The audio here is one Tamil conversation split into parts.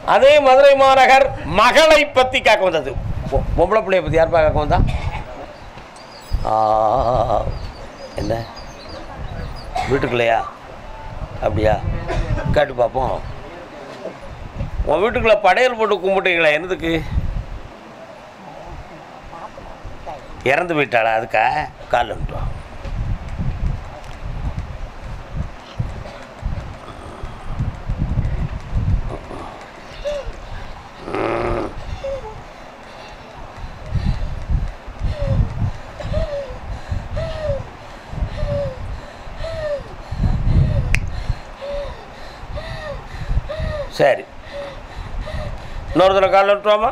அதே மதுரை மாநகர் மகளை பற்றி கேட்க வந்தது. பொம்பளை பிள்ளைய பற்றி யாருப்பா கேட்க வந்தா? என்ன வீட்டுக்குள்ளையா? அப்படியா? கேட்டு பார்ப்போம். உன் வீட்டுக்குள்ளே படையல் போட்டு கும்பிட்டீங்களா? என்னதுக்கு? இறந்து போயிட்டாளா? அதுக்கா? கால் வந்துட்டோம். சரி, இன்னொரு தடவை கால் விட்டுருவாமா?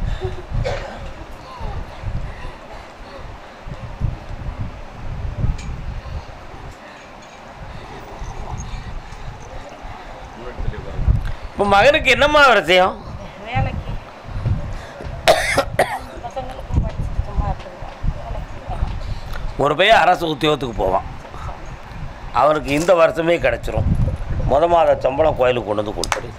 இப்போ மகனுக்கு என்னம்மா விஷயம்? ஒரு பையன் அரசு உத்தியோகத்துக்கு போவான். அவனுக்கு இந்த வருஷமே கிடச்சிரும். மாத சம்பளம் கோயிலுக்கு கொண்டு வந்து கொடுத்துரு.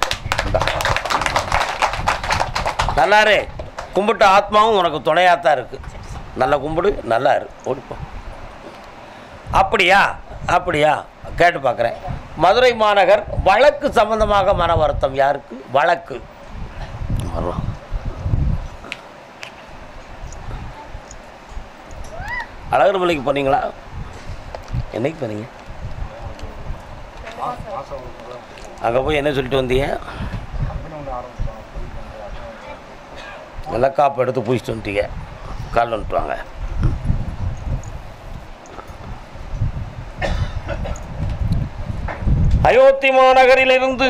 நல்லாரு கும்பிட்ட ஆத்மாவும் உனக்கு துணையாகத்தான் இருக்குது. நல்லா கும்பிடு, நல்லா இரு, ஓடிப்போம். அப்படியா? அப்படியா? கேட்டு பார்க்குறேன். மதுரை மாநகர் வழக்கு சம்பந்தமாக மன வருத்தம் யாருக்கு? வழக்கு அழகர் மலைக்கு போனீங்களா? என்னைக்கு போனீங்க? அங்கே போய் என்ன சொல்லிட்டு வந்தீங்க? விளக்காப்பு எடுத்து பூச்சிட்டு வந்துட்டீங்க. கால் வந்துட்டுவாங்க. அயோத்தி மாநகரிலிருந்து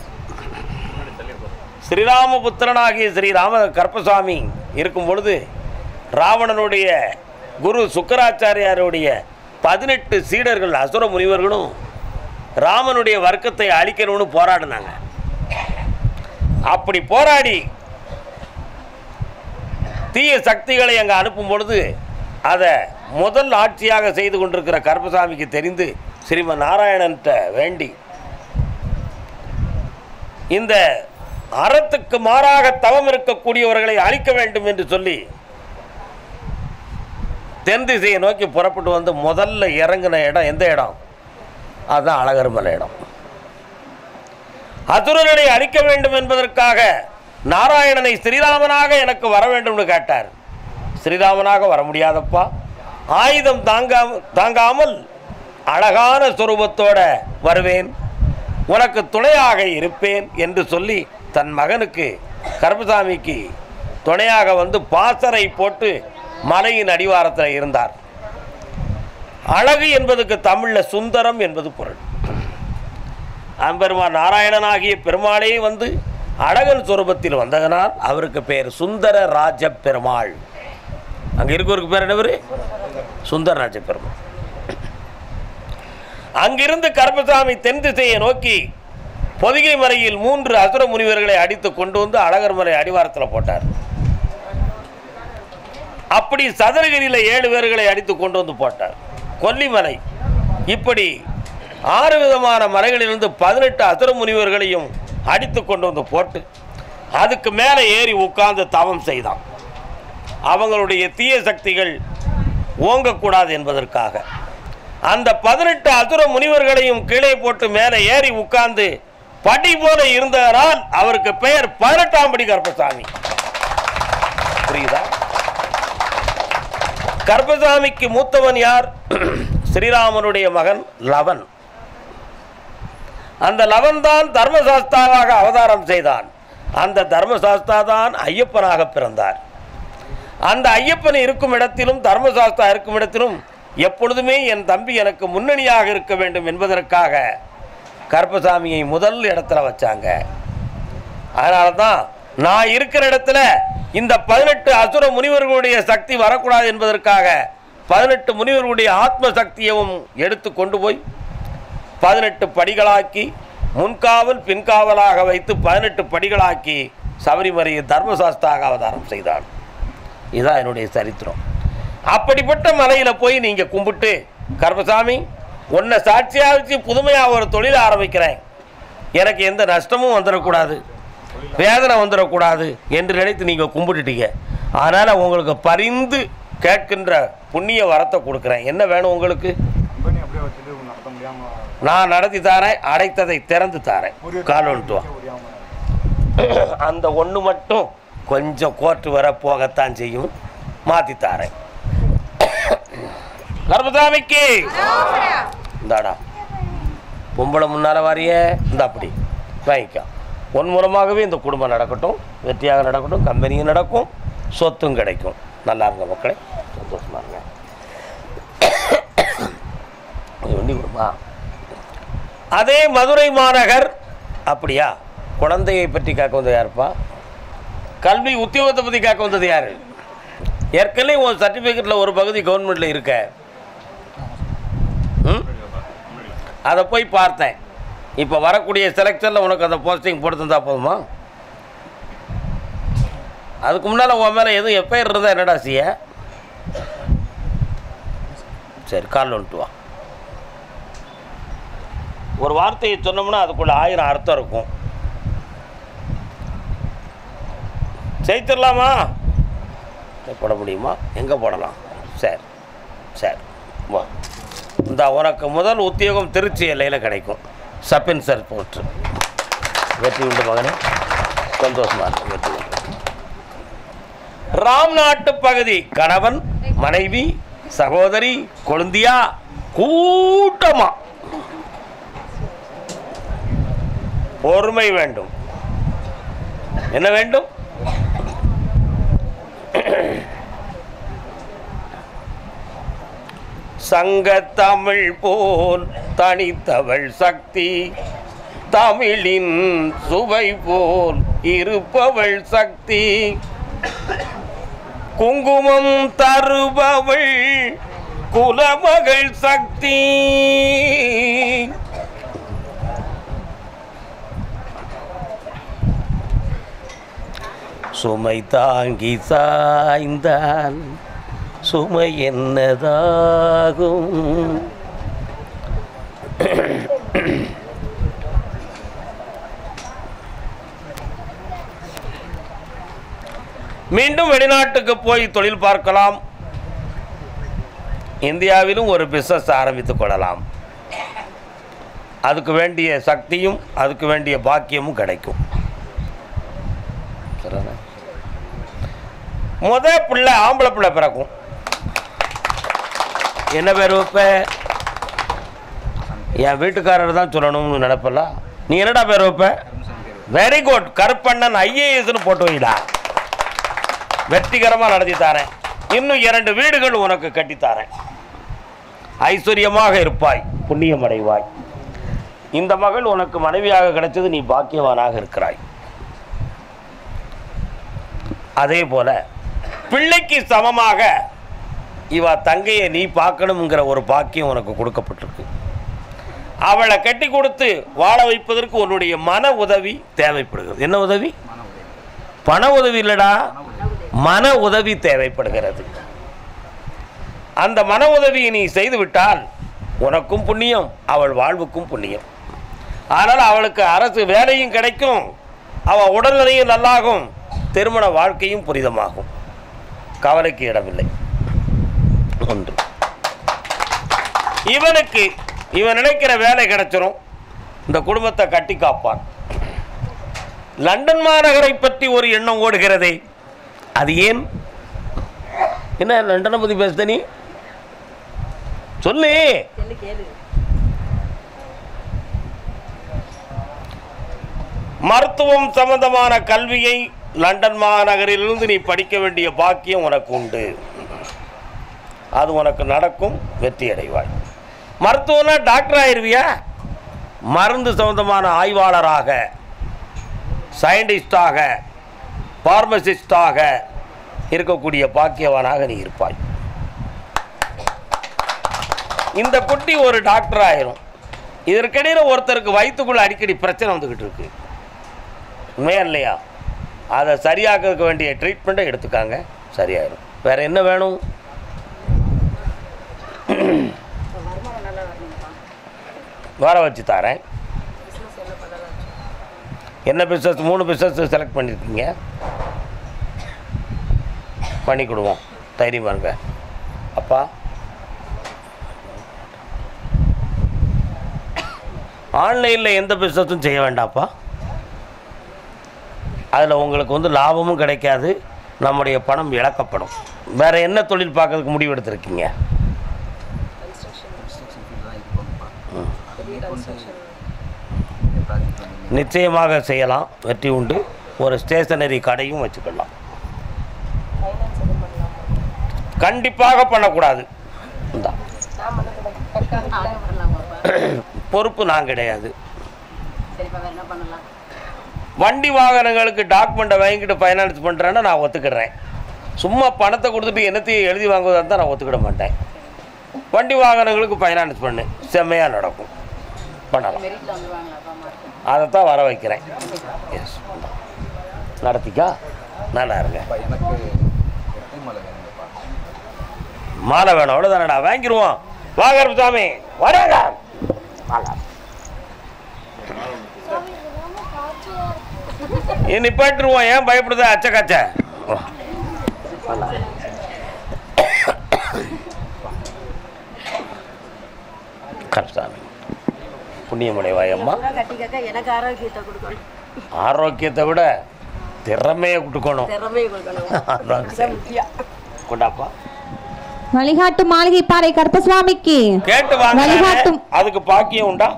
ஸ்ரீராமபுத்திரனாகிய ஸ்ரீராம கருப்பசாமி இருக்கும் பொழுது ராவணனுடைய குரு சுக்கராச்சாரியாருடைய 18 சீடர்கள் அசுர முனிவர்களும் ராமனுடைய வர்க்கத்தை அழிக்கணும்னு போராடினாங்க. அப்படி போராடி தீய சக்திகளை அங்கே அனுப்பும் பொழுது அதை முதல் ஆட்சியாக செய்து கொண்டிருக்கிற கருப்பசாமிக்கு தெரிந்து ஸ்ரீமன் நாராயணன்கிட்ட வேண்டி இந்த அறத்துக்கு மாறாக தவம் இருக்கக்கூடியவர்களை அழிக்க வேண்டும் என்று சொல்லி தென் திசையை நோக்கி புறப்பட்டு வந்து முதல்ல இறங்கின இடம் எந்த இடம்? அதுதான் அழகர் மலை இடம். அசுரனை அழிக்க வேண்டும் என்பதற்காக நாராயணனை ஸ்ரீராமனாக எனக்கு வர வேண்டும்னு கேட்டார். ஸ்ரீராமனாக வர முடியாதப்பா, ஆயுதம் தாங்காமல் அழகான சொரூபத்தோட வருவேன், உனக்கு துணையாக இருப்பேன் என்று சொல்லி தன் மகனுக்கு கருப்பசாமிக்கு துணையாக வந்து பாசறை போட்டு மலையின் அடிவாரத்தில் இருந்தார். அழகு என்பதுக்கு தமிழில் சுந்தரம் என்பது பொருள். அம்பெருமான் நாராயணனாகிய பெருமாளே வந்து அழகன் சொரூபத்தில் வந்ததனால் அவருக்கு பேர் சுந்தர ராஜ பெருமாள். அங்கே இருக்கவருக்கு பேர் என்ன? சுந்தர ராஜ பெருமாள். அங்கிருந்து கருப்பசாமி தென் திசையை நோக்கி பொதிகை மலையில் 3 அசுர முனிவர்களை அடித்து கொண்டு வந்து அழகர் மலை அடிவாரத்தில் போட்டார். அப்படி சதுரகிரியில் 7 பேர்களை அடித்து கொண்டு வந்து போட்டார். கொல்லிமலை, இப்படி 6 விதமான மலைகளிலிருந்து 18 அசுர முனிவர்களையும் அடித்து கொண்டு வந்து போட்டு அதுக்கு மேலே ஏறி உட்கார்ந்து தவம் செய்தான். அவங்களுடைய தீய சக்திகள் ஓங்கக்கூடாது என்பதற்காக அந்த 18 அசுர முனிவர்களையும் கீழே போட்டு மேலே ஏறி உட்கார்ந்து படி போல இருந்ததனால் அவருக்கு பெயர் 18ஆம் படி கருப்பசாமி. புரியுதா? கருப்பசாமிக்கு மூத்தவன் யார்? ஸ்ரீராமனுடைய மகன் லவன். அந்த லவன் தான் தர்மசாஸ்தாவாக அவதாரம் செய்தான். அந்த தர்மசாஸ்தா தான் ஐயப்பனாக பிறந்தார். அந்த ஐயப்பன் இருக்கும் இடத்திலும் தர்மசாஸ்தா இருக்கும் இடத்திலும் எப்பொழுதுமே என் தம்பி எனக்கு முன்னணியாக இருக்க வேண்டும் என்பதற்காக கருப்பசாமியை முதல் இடத்துல வச்சாங்க. அதனால தான் நான் இருக்கிற இடத்துல இந்த 18 அசுர முனிவர்களுடைய சக்தி வரக்கூடாது என்பதற்காக 18 முனிவர்களுடைய ஆத்ம சக்தியவும் எடுத்து கொண்டு போய் 18 படிகளாக்கி முன்காவல் பின்காவலாக வைத்து 18 படிகளாக்கி சபரிமலையை தர்மசாஸ்தாக அவதாரம் செய்தான். இதுதான் என்னுடைய சரித்திரம். அப்படிப்பட்ட மலையில் போய் நீங்கள் கும்பிட்டு, கருப்பசாமி உன்னை சாட்சியாக வச்சு புதுமையாக ஒரு தொழிலை ஆரம்பிக்கிறேன், எனக்கு எந்த நஷ்டமும் வந்துடக்கூடாது, வேதனை வந்துடக்கூடாது என்று நினைத்து நீங்கள் கும்பிட்டுட்டீங்க. அதனால் உங்களுக்கு பரிந்து கேட்கின்ற புண்ணிய வரத்தை கொடுக்குறேன். என்ன வேணும் உங்களுக்கு? நான் நடத்தி தாரேன், அடைத்ததை திறந்து தாரேன். கால் வந்துட்டு வா. அந்த ஒன்று மட்டும் கொஞ்சம் கோர்ட்டு வர போகத்தான் செய்யும், மாற்றி தாரேன். கர்மசாமிக்கு இந்தாடா பொம்பளை முன்னால் வாரிய இந்த அப்படி வாங்கிக்கோ. உன் மூலமாகவே இந்த குடும்பம் நடக்கட்டும், வெற்றியாக நடக்கட்டும், கம்பெனியும் நடக்கும், சொத்தும் கிடைக்கும். நல்லா இருங்க மக்களே, சந்தோஷமா இருங்க. ஒண்டி கொடுமா. அதே மதுரை மாநகர் அப்படியா? குழந்தையை பற்றி கேட்க வந்தது யாருப்பா? கல்வி உத்தியோகத்தை பற்றி கேட்க வந்தது யார்? ஏற்கனவே உன் சர்டிஃபிகேட்டில் ஒரு பகுதி கவர்மெண்ட்டில் இருக்க, அதை போய் பார்த்தேன். இப்போ வரக்கூடிய செலெக்ஷனில் உனக்கு அந்த போஸ்டிங் போட்டு போதுமா? அதுக்கு முன்னால் உன் மேலே எதுவும் எஃப்ஐஆர் இருந்தால் என்னடா செய்ய? சரி, கால் வந்துட்டு வா. ஒரு வார்த்தையை சொன்னோம்னா அதுக்குள்ள 1000 அர்த்தம் இருக்கும். செய்திடலாமா? போட முடியுமா? எங்கே போடலாம்? சரி சரி வா. இந்த உனக்கு முதல் உத்தியோகம் திருச்சி எல்லையில் கிடைக்கும். Sub inspector post. வெற்றி உண்டு மகனே, சந்தோஷமா இருக்கு. வெற்றி உண்டு. ராம்நாட்டு பகுதி கணவன் மனைவி சகோதரி கொழுந்தியா கூட்டமா. பொறுமை வேண்டும். என்ன வேண்டும்? சங்க தமிழ் போல் தனித்தவள் சக்தி, தமிழின் சுவை போல் இருப்பவள் சக்தி, குங்குமம் தருபவள் குலமகள் சக்தி. சுமை தாங்கி சாய்ந்தால் சுமை என்னதாகும்? மீண்டும் வெளிநாட்டுக்கு போய் தொழில் பார்க்கலாம். இந்தியாவிலும் ஒரு பிஸ்னஸ் ஆரம்பித்துக் கொள்ளலாம். அதுக்கு வேண்டிய சக்தியும் அதுக்கு வேண்டிய பாக்கியமும் கிடைக்கும். பிள்ளை ஆம்பளை பிள்ளை பிறக்கும். என்ன பேர் வைப்ப? என் வீட்டுக்காரர் தான் சொல்லணும்னு நினைப்பல. நீ என்னடா பேர் வைப்ப? வெரி குட், கருப்பண்ணன் IASன்னு போட்டு வைடா. வெற்றிகரமாக நடத்தி தாரேன். இன்னும் 2 வீடுகள் உனக்கு கட்டித்தாரேன். ஐஸ்வர்யமாக இருப்பாய், புண்ணியம் அடைவாய். இந்த மகள் உனக்கு மனைவியாக கிடைச்சது, நீ பாக்கியவானாக இருக்கிறாய். அதே போல பிள்ளைக்கு சமமாக இவ தங்கையை நீ பார்க்கணுங்கிற ஒரு பாக்கியம் உனக்கு கொடுக்கப்பட்டிருக்கு. அவளை கட்டி கொடுத்து வாழ வைப்பதற்கு உன்னுடைய மன உதவி தேவைப்படுகிறது. என்ன உதவி? பண உதவி இல்லடா, மன உதவி தேவைப்படுகிறது. அந்த மன உதவியை நீ செய்துவிட்டால் உனக்கும் புண்ணியம், அவள் வாழ்வுக்கும் புண்ணியம். ஆனால் அவளுக்கு அரசு வேலையும் கிடைக்கும், அவள் உடல்நிலையும் நல்லாகும், திருமண வாழ்க்கையும் புனிதமாகும். கவலைக்கு இடமில்லை. ஒன்று, இவனுக்கு இவன் நினைக்கிற வேலை கிடைச்சிரும், இந்த குடும்பத்தை கட்டி காப்பான். லண்டன் மாநகரை பற்றி ஒரு எண்ணம் ஓடுகிறதே, அது ஏன்? என்ன லண்டனை பற்றி பேசுத நீ? சொல்லு. மருத்துவம் சம்பந்தமான கல்வியை லண்டன் மாநகரிலிருந்து நீ படிக்க வேண்டிய பாக்கியம் உனக்கு உண்டு. அது உனக்கு நடக்கும், வெற்றி அடைவாய். மருத்துவம்னா டாக்டர் ஆயிருவியா? மருந்து சம்பந்தமான ஆய்வாளராக, சயின்டிஸ்டாக, பார்மசிஸ்டாக இருக்கக்கூடிய பாக்கியவானாக நீ இருப்பாய். இந்த குட்டி ஒரு டாக்டர் ஆயிரும். இதற்கிடையில் ஒருத்தருக்கு வயிற்றுக்குள்ள அடிக்கடி பிரச்சனை வந்துக்கிட்டு இருக்கு, உண்மையா இல்லையா? அதை சரியாக்க வேண்டிய ட்ரீட்மெண்ட்டை எடுத்துக்காங்க, சரியாயிடும். வேற என்ன வேணும்? வர வச்சு தரேன். என்ன பிஸ்னஸ்? 3 பிஸ்னஸ் செலக்ட் பண்ணியிருக்கீங்க. பண்ணி கொடுவோம், தைரியமாக இருங்க. அப்பா ஆன்லைனில் எந்த பிஸ்னஸும் செய்ய வேண்டாம்ப்பா. அதில் உங்களுக்கு லாபமும் கிடைக்காது, நம்முடைய பணம் இழக்கப்படும். வேறு என்ன தொழில் பார்க்கறதுக்கு முடிவு எடுத்திருக்கீங்க? நிச்சயமாக செய்யலாம், வெற்றி உண்டு. ஒரு ஸ்டேஷனரி கடையும் வச்சுக்கலாம். கண்டிப்பாக பண்ணக்கூடாது. இந்த பொறுப்பு நான் கிடையாது. வண்டி வாகனங்களுக்கு டாக்குமெண்ட்டை வாங்கிட்டு ஃபைனான்ஸ் பண்ணுறேன்னா நான் ஒத்துக்கிறேன். சும்மா பணத்தை கொடுத்துட்டு என்னத்தையும் எழுதி வாங்குவதாக இருந்தால் நான் ஒத்துக்கிட மாட்டேன். வண்டி வாகனங்களுக்கு ஃபைனான்ஸ் பண்ணு, செம்மையாக நடக்கும், பண்ணலாம். அதைத்தான் வர வைக்கிறேன். எஸ், நடத்திக்கா, நல்லா இருங்க. மாலை வேணும், அவ்வளோதானடா, வாங்கிடுவோம். வாங்க சாமி, வராங்க. நிப்பாட்டுருவோம், ஏன் பயப்படுதா? அச்ச காச்ச கஷ்டாமி புண்ணியமடைவாயம்மா. ஆரோக்கியத்தை விட திறமையை கொடுக்கணும். கொண்டாப்பா. வழிகாட்டு மாளிகை பாறை கருப்பசுவாமிக்கு கேட்டு வாங்க. அதுக்கு பாக்கியம் உண்டா?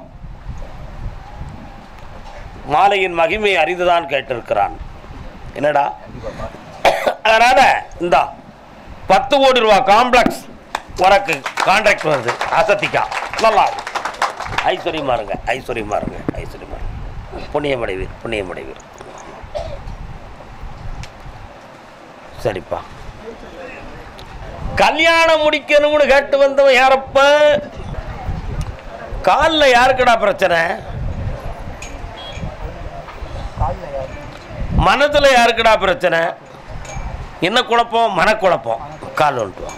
மாலையின் மகிமை அறிந்துதான் கேட்டிருக்கிறான். என்னடா? அதனால இந்த 10 கோடி ரூபா காம்ப்ளெக்ஸ் உனக்கு கான்ட்ராக்ட் வருது. அசத்திக்கா, நல்லா ஐஸ்வர்யமா இருங்க, ஐஸ்வர்யமா இருங்க, ஐஸ்வர்யமா இருங்க. புண்ணியமடைவீர், புண்ணியமடைவீர். சரிப்பா. கல்யாணம் முடிக்கணும்னு கேட்டு வந்தவன் யாரப்ப? காலில் யாருக்குடா பிரச்சனை? மனதில் யாருக்குடா பிரச்சனை? என்ன குழப்பம்? மனக்குழப்பம். கால் வந்துட்டு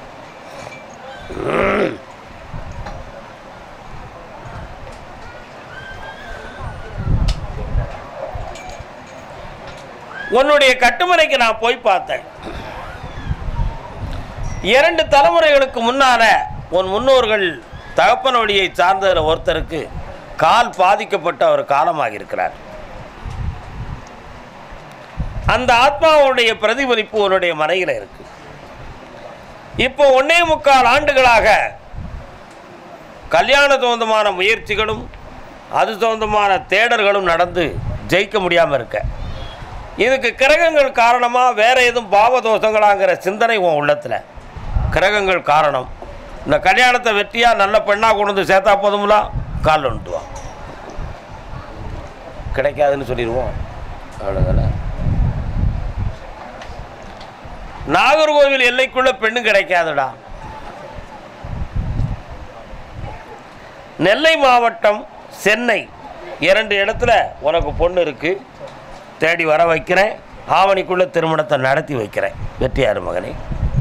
உன்னுடைய கட்டுமனைக்கு நான் போய் பார்த்தேன். 2 தலைமுறைகளுக்கு முன்னால உன் முன்னோர்கள் தகப்பன் வழியை சார்ந்த ஒருத்தருக்கு கால் பாதிக்கப்பட்ட ஒரு காலமாக இருக்கிறார். அந்த ஆத்மாவுடைய பிரதிபலிப்பு உன்னுடைய மனையில் இருக்கு. இப்போ 1.25 ஆண்டுகளாக கல்யாண சொந்தமான முயற்சிகளும் அது சொந்தமான தேடல்களும் நடந்து ஜெயிக்க முடியாமல் இருக்க. இதுக்கு கிரகங்கள் காரணமாக வேற எதுவும் பாவதோஷங்களாங்கிற சிந்தனை உன் உள்ளத்தில். கிரகங்கள் காரணம். இந்த கல்யாணத்தை வெற்றியாக நல்ல பெண்ணாக கொண்டு வந்து சேர்த்தா போதும்ல, கால் வந்துட்டுவான். கிடைக்காதுன்னு சொல்லிடுவோம், அவ்வளோதானே. நாகர்கோவில் எல்லைக்குள்ள பெண்ணு கிடைக்காதுடா. நெல்லை மாவட்டம், சென்னை 2 இடத்துல உனக்கு பொண்ணு இருக்கு. தேடி வர வைக்கிறேன். ஆவணிக்குள்ள திருமணத்தை நடத்தி வைக்கிறேன். வெற்றியார் மகனே.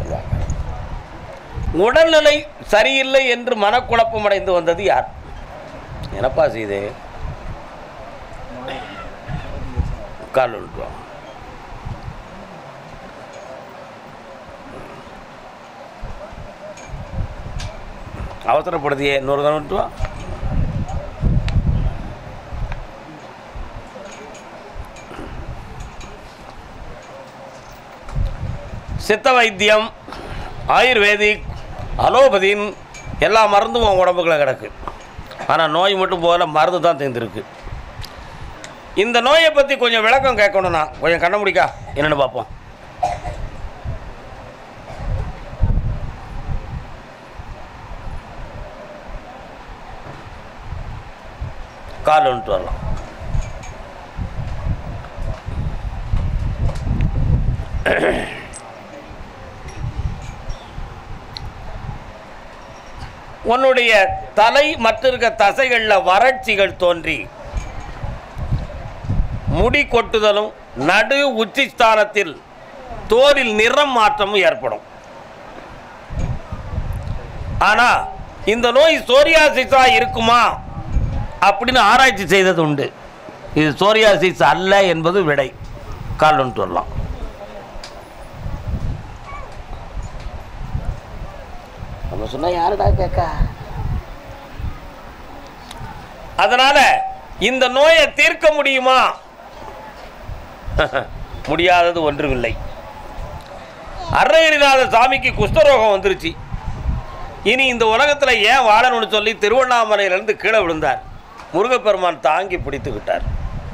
உடல்நிலை சரியில்லை என்று மனக்குழப்பம் அடைந்து வந்தது யார்? என்னப்பா செய்து? கால் விட்டுருவோம். அவசரப்படுத்தியே, இன்னொரு தடவை விட்டுவா. சித்த வைத்தியம், ஆயுர்வேதிக், அலோபதின் எல்லா மருந்தும் உன் உடம்புக்குள்ள கிடக்கு. ஆனால் நோய் மட்டும் போகல, மருந்து தான் தீர்ந்துருக்கு. இந்த நோயை பற்றி கொஞ்சம் விளக்கம் கேட்கணும்னா கொஞ்சம் கண்ண முடிக்கா, என்னென்னு பார்ப்போம். கால் வந்துட்டு வரலாம். உன்னுடைய தலை மற்ற தசைகளில் வறட்சிகள் தோன்றி முடி கொட்டுதலும் நடு உச்சி ஸ்தானத்தில் தோலில் நிறம் மாற்றமும் ஏற்படும். ஆனால் இந்த நோய் சோரியாசிஸா இருக்குமா அப்படின்னு ஆராய்ச்சி செய்தது உண்டு. இது சோரியாசிஸ் அல்ல என்பது விடை. கால் ஒன்று வரலாம். நம்ம சொன்னா யாருடா கேட்க? அதனால இந்த நோயை தீர்க்க முடியுமா? முடியாதது ஒன்றுமில்லை. அருணகிரிநாத சாமிக்கு குஷ்டரோகம் வந்துருச்சு. இனி இந்த உலகத்தில் ஏன் வாழணும்னு சொல்லி திருவண்ணாமலையிலிருந்து கீழே விழுந்தார். முருகப்பெருமான் தாங்கி பிடித்துக்கிட்டார்.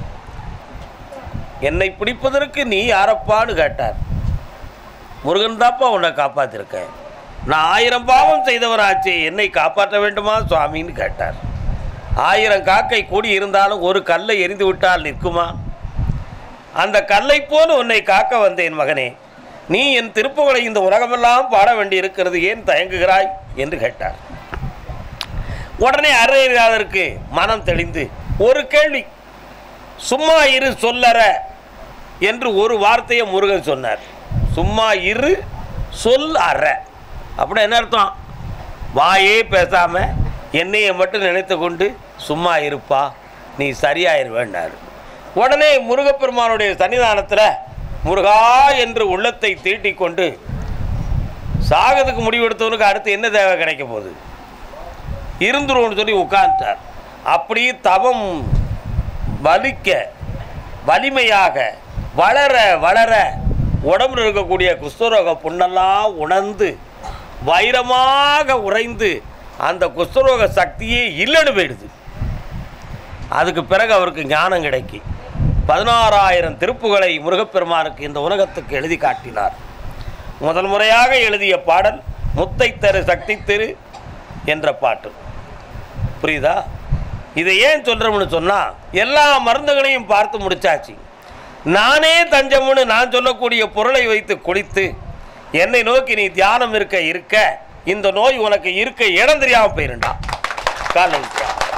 என்னை பிடிப்பதற்கு நீ யாரப்பான்னு கேட்டார். முருகன் தாப்பா உன்னை காப்பாற்றிருக்கேன், நான் 1000 பாவம் செய்தவராச்சே, என்னை காப்பாற்ற வேண்டுமா சுவாமின்னு கேட்டார். 1000 காக்கை கூடி இருந்தாலும் ஒரு கல்லை எரிந்து விட்டால் நிற்குமா? அந்த கல்லை போல உன்னை காக்க வந்தேன் மகனே, நீ என் திருப்புகளை இந்த உலகமெல்லாம் பாட வேண்டி இருக்கிறது, ஏன் தயங்குகிறாய் என்று கேட்டார். உடனே அருணகிரிநாதருக்கு மனம் தெளிந்து ஒரு கேள்வி, சும்மா இரு சொல்லற என்று ஒரு வார்த்தையை முருகன் சொன்னார். சும்மா இரு சொல் அற அப்படி என்ன அர்த்தம்? வாயே பேசாம என்னையை மட்டும் நினைத்து கொண்டு சும்மா இருப்பா, நீ சரியாயிருவேன்னாரு. உடனே முருகப்பெருமானுடைய சன்னிதானத்தில் முருகா என்று உள்ளத்தை தீட்டிக் கொண்டு, சாகத்துக்கு முடிவெடுத்தவனுக்கு அடுத்து என்ன தேவை கிடைக்க போகுது, இருந்துருவோன்னு சொல்லி உட்கார்ந்தார். அப்படி தவம் வலிக்க வலிமையாக வளர வளர உடம்புல இருக்கக்கூடிய குஷ்டரோக புண்ணெல்லாம் உணர்ந்து வைரமாக உறைந்து அந்த குஷ்டரோக சக்தியே இல்லைன்னு போயிடுது. அதுக்கு பிறகு அவருக்கு ஞானம் கிடைக்கி 16,000 திருப்புகளை முருகப்பெருமானுக்கு இந்த உலகத்துக்கு எழுதி காட்டினார். முதல் முறையாக எழுதிய பாடல் முத்தை தரு சக்தி திரு என்ற பாட்டு. புரியுதா? இதை ஏன் சொல்கிறோம்னு சொன்னால், எல்லா மருந்துகளையும் பார்த்து முடிச்சாச்சு. நானே தஞ்சம்னு நான் சொல்லக்கூடிய பொருளை வைத்து குளித்து என்னை நோக்கி நீ தியானம் இருக்க இருக்க இந்த நோய் உனக்கு இருக்க இடம் தெரியாமல் போயிருண்டா. காலம்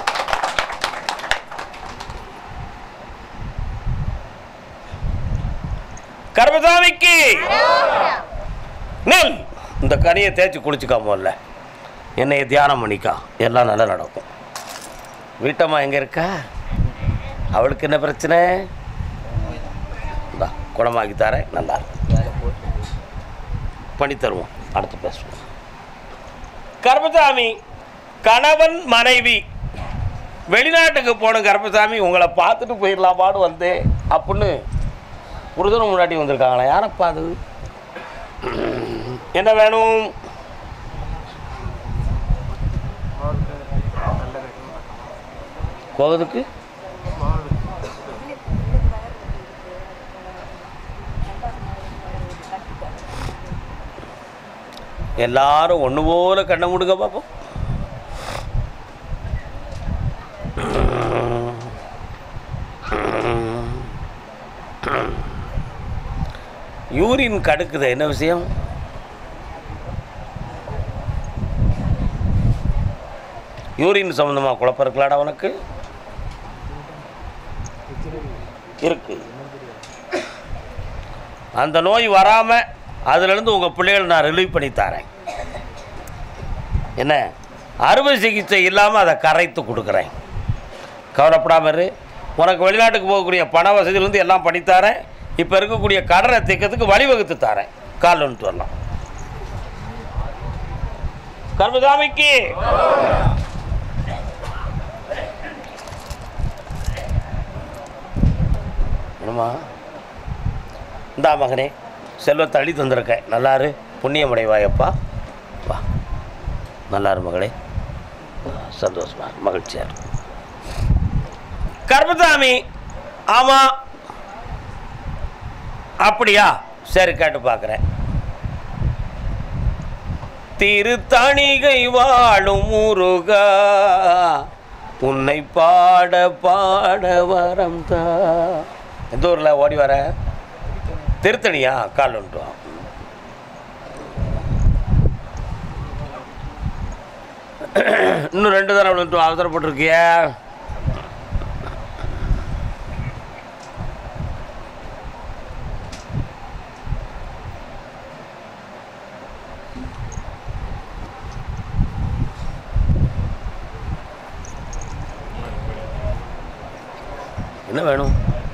கர்மசாமிக்கு நெல் இந்த கனியை தேய்ச்சி குளிச்சுக்காம இல்லை, என்னைய தியானம் பண்ணிக்கா, எல்லாம் நல்லா நடக்கும். வீட்டம்மா எங்கே இருக்கா? அவளுக்கு என்ன பிரச்சனை? குணமாக்கி தரேன், நல்லா இருக்கும், பண்ணி தருவோம். அடுத்து பேசுவோம். கர்மசாமி கணவன் மனைவி வெளிநாட்டுக்கு போன கர்மசாமி உங்களை பார்த்துட்டு போயிடலாமான்னு வந்தேன் அப்படின்னு புருஷனும் முன்னாடி வந்திருக்காங்களா? யாரப்பா அது? என்ன வேணும்? கோவதுக்கு எல்லாரும் ஒன்று போல கண்ணை முடுங்க பார்ப்போம். யூரின் கடுக்குது, என்ன விஷயம்? யூரின் சம்பந்தமாக குழப்பம் இருக்கலாடா உனக்கு? இருக்கு. அந்த நோய் வராமல் அதிலிருந்து உங்கள் பிள்ளைகளை நான் ரிலீவ் பண்ணி தரேன். என்ன, அறுவை சிகிச்சை இல்லாமல் அதை கரைத்து கொடுக்குறேன். கவலைப்படாமல் இரு. உனக்கு வெளிநாட்டுக்கு போகக்கூடிய பண வசதியிலேருந்து எல்லாம் பண்ணித்தரேன். இப்போ இருக்கக்கூடிய கடனை திக்கிறதுக்கு வழிவகுத்து தரேன். கால் ஒன்று வரலாம். கர்மசாமிக்கு என்னம்மா? இந்தா மகனே, செல்வத்தை அள்ளி தந்திருக்கேன், நல்லாரு, புண்ணியமடைவாயப்பா, வா, நல்லாரு மகளே, சந்தோஷமா மகிழ்ச்சியார். கர்மசாமி ஆமாம், அப்படியா, சரி கேட்டு பார்க்குறேன். திருத்தணிகை வாழும் முருகா, உன்னை பாட பாட வரம் தா. எந்த ஊரில் ஓடி வர? திருத்தணியா? கால் ஒன்று. இன்னும் 2 தடவை வந்துட்டு அவசரப்பட்டிருக்கிய. என்ன வேணும்?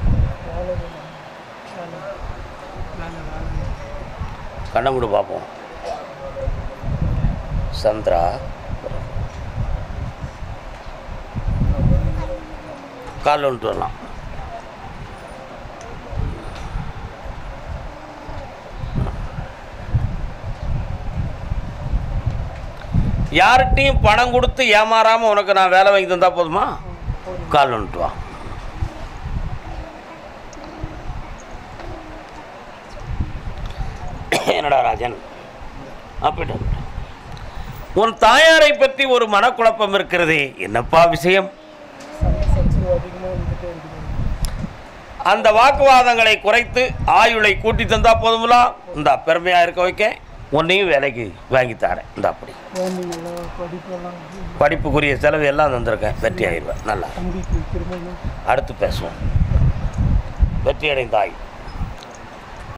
கண்ணை மூடு பார்ப்போம். சந்திரா காலில் வந்துட்டு வரலாம். யார்கிட்டையும் பணம் கொடுத்து ஏமாறாமல் உனக்கு நான் வேலை வாங்கி தந்தா போதுமா? கால் வந்துட்டு வா. என்னடா ராஜன் அப்படின்ட்டு உன் தாயாரை பற்றி ஒரு மனக்குழப்பம் இருக்கிறது. என்னப்பா விஷயம்? அந்த வாக்குவாதங்களை குறைத்து ஆயுளை கூட்டி தந்தா போதுங்களா? இந்த பெருமையாக இருக்க வைக்க உன்னையும் வேலைக்கு வாங்கி தரேன். இந்த அப்படி படிப்புக்குரிய செலவு எல்லாம் தந்திருக்கேன். வெற்றி ஆயிடுவேன். நல்லா அடுத்து பேசுவோம். வெற்றி அடைந்தாய்.